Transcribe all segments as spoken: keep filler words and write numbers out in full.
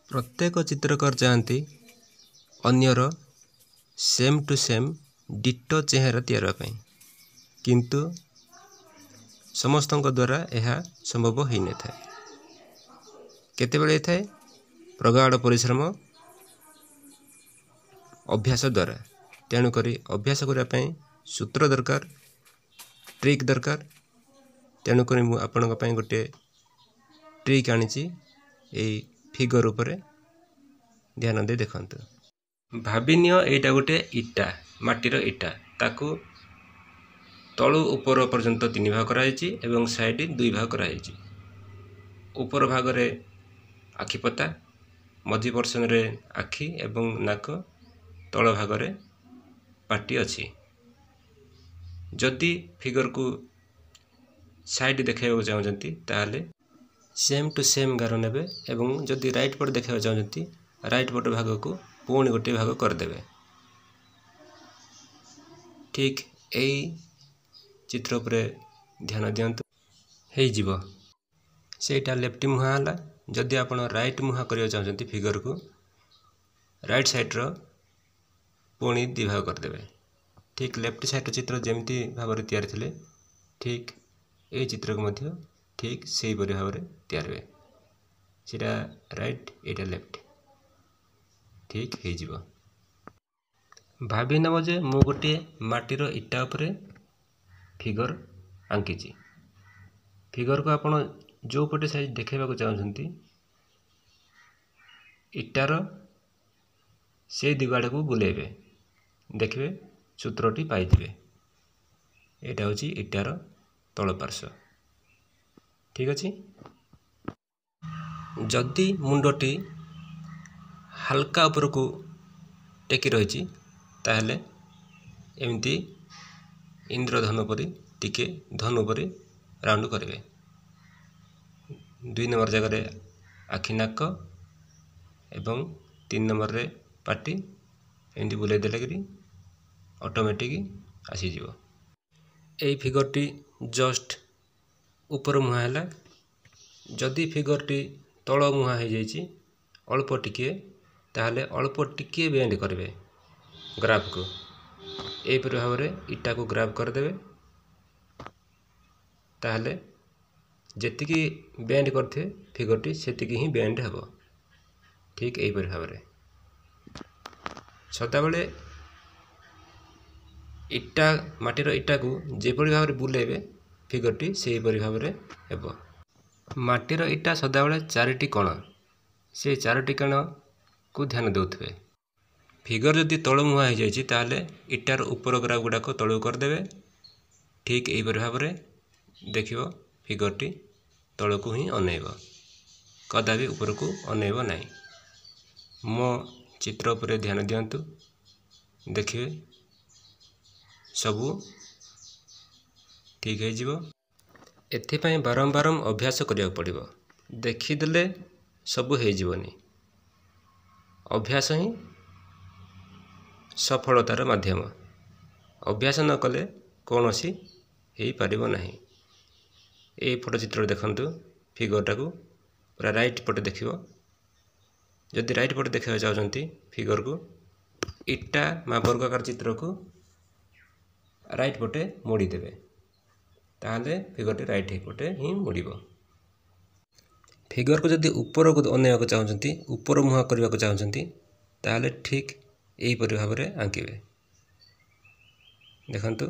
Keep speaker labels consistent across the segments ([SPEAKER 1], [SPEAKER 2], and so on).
[SPEAKER 1] प्रत्येक चित्रकार चाहती अन्यर सेम टू सेम डिटो चेहरा तैयार पाई, किंतु समस्त द्वारा यह संभव हो न था। केतेबेले थाए प्रगाढ़ परिश्रम अभ्यास द्वारा। तेणुक अभ्यास करने सूत्र दरकार, ट्रिक दरकार। तेणुक आपण गोटे ट्रिक आनी फिगर उपरे ध्यान दे देखंतु। भाविनिय एटा गोटे इटा, माटीर इटा, ताकू तलु ऊपर पर्यंत तीन भाग कराई एवं साइड दुई भाग कराई। ऊपर भाग रे आखिपता, मझी पर्सन रे आखि एवं नाक, तल भाग रे पाटी अछि। जदि फिगर को साइड देखा चाहते ताहले सेम टू सेम गार नेबे एवं जदि राइट पट देखा चाहते राइट पट भाग को पुणी गोटे भाग करदे। ठीक यही चित्र उपरे ध्यान दियंतु, हे जीवो सेटा लेफ्ट मुहा हला। जदि आपण राइट मुहा करिया चाहते फिगर को राइट साइड रो पुणी दी भाग करदे। ठीक लेफ्ट साइड चित्र जेमती भाव में तैयार थिले ठीक ये चित्र को मध्य ठीक से भाव में तैयार हुए। सीटा राइट एटा लेफ्ट ठीक हो जीवो। भाभी नब जे मु गोटे माटीर इटा उपरे फिगर आंकी। फिगर को आपण जो पटे साइज देखा चाहते इटार से दिगाड़ को बुलेबे, देखिए सूत्रटी पाइबे। एटा होची इटार तल पार्श्व। ठीक अच्छे। जदि मुंडटी हल्का ऊपर को टेकी रही ताहले एमती इंद्रधनु परी टिके धनु परी राउंड करेंगे। दुई नंबर जगह रे आखि नाक एवं तीन नंबर रे पाटी एमती बुले देले कि ऑटोमेटिक आसी जीवो। एई फिगरटी जस्ट ऊपर मुहा है। जदि फिगरटी तल मुहा हो जाइए अल्प टिके ताहले अल्प टिके बेंड करेंगे ग्राफ को। एपरि भाव में इटा को ग्राफ करदे ताहले जेतिकी बेंड करथे फिगरटी सेतिकी ही बेंड हेबो। ठीक एपरि भाव में सदाबले इटा माटीर इटा को जेपरि भाव में बुलेबे फिगरटी से भाव में हेबो। माटीर इटा सदाबले चारिटी कण, से चारोटी कण को ध्यान देउथबे। फिगर जदि तल मुहा हो जाइए ताहले इटार ऊपर ग्राफ गुड़ाक तलू करदे। ठीक यही भाव में देखियो फिगरटी तल को ही अनेब, कदापि ऊपर को अनेब नहीं। मो चित्र उपरे ध्यान दियंतु, देखिए सबू ठीक है जीवो। एथिपाई बारंबार अभ्यास करिया पड़िबो। देखिदेले सबू हो जीवनी। अभ्यास ही सफलतार माध्यम। अभ्यास न कले कौन सी हो पारिबो नहीं। ये फोटो चित्र देखंतु, फिगरटा को पूरा राइट पटे देखिबो। जदि राइट पटे देखा चाहते फिगर को इटा मा वर्गाकार चित्र को राइट पटे मोड़ी देबे, ताहले फिगरटी राइट पटे ही मुड़िबो। फिगर को जदि ऊपर को अनेक चाहते ऊपर मुहा करने को चाहते ताहले ठीक यही भाव में आंकिबे। देखंतु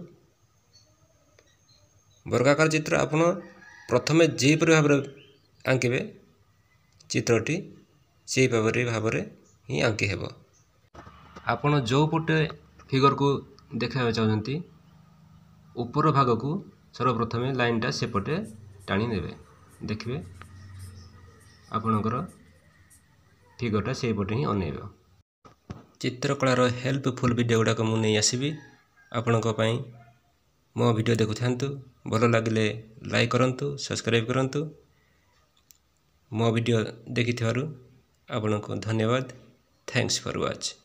[SPEAKER 1] वर्गाकार चित्र आपण प्रथमे जेपरि भाव में आंकिबे चित्रटी से भाव में ही आंकी हेबो। आपण जो पटे फिगर को देखा चाहते ऊपर भाग को सर्वप्रथमे लाइनटा सेपटे टाणी नेबे। देखिए आपणकर फिगरटा से पटे ही अनेब। चित्रकलार हेल्पफुल वीडियो गुड़ाक मु नहीं आसबि आपणक पई। मो वीडियो देखु थांतु, भल लागिले लाइक करंतु, सब्सक्राइब करंतु। मो वीडियो देखि थिबारु आपणक धन्यवाद। Thanks for watch.